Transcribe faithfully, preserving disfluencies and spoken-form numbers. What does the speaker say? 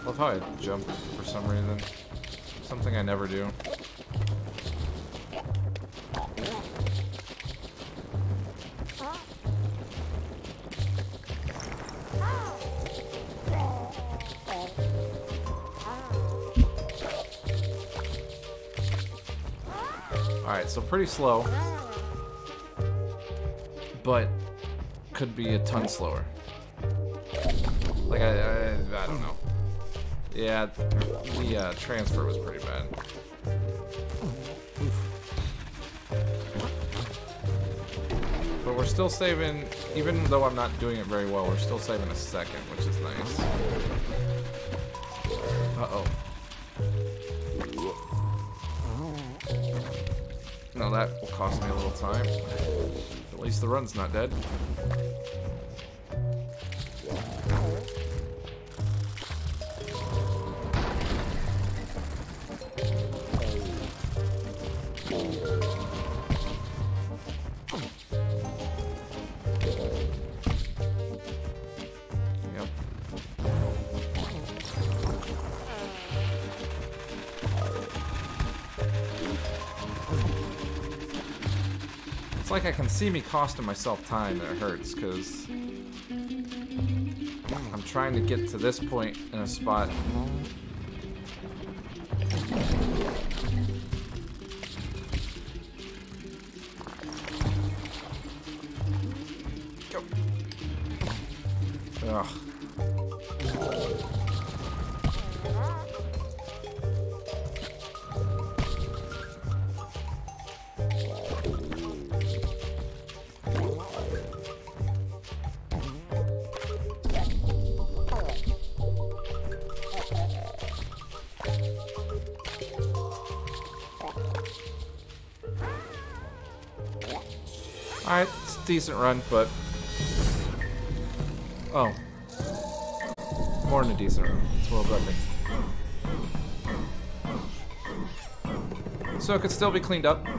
Love how I jump for some reason. Something I never do. Alright, so pretty slow. But could be a ton slower. Like, I, I, I don't know. Yeah, the uh, transfer was pretty bad. But we're still saving, even though I'm not doing it very well, we're still saving a second, which is nice. Uh-oh. No, that will cost me a little time. At least the run's not dead. It's like I can see me costing myself time and it hurts because I'm trying to get to this point in a spot. Go. Ugh. Alright, it's a decent run, but... Oh. More than a decent run. It's world record. So it could still be cleaned up.